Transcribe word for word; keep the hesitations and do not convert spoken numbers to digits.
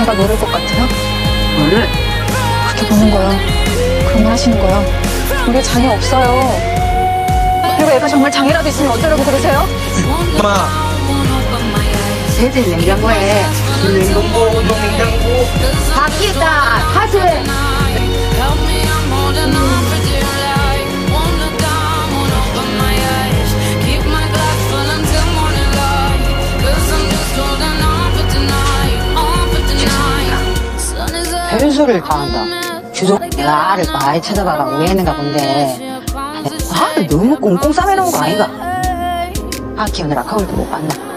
제가 모를 것 같아요? 뭐를? 그렇게 보는 거요. 그런 말 하시는 거요. 우리 장애 없어요. 그리고 애가 정말 장애라도 있으면 어쩌려고 그러세요? 엄마. 세대 냉장고에 냉동고, 냉장고. 바뀌다, 하세. 별소리를 다 한다. 주종 나를 많이 찾아봐가고 왜 했는가 본데. 아, 너무 꽁꽁 싸매놓은 거 아이가? 아, 키우느라 거울도 못 봤나?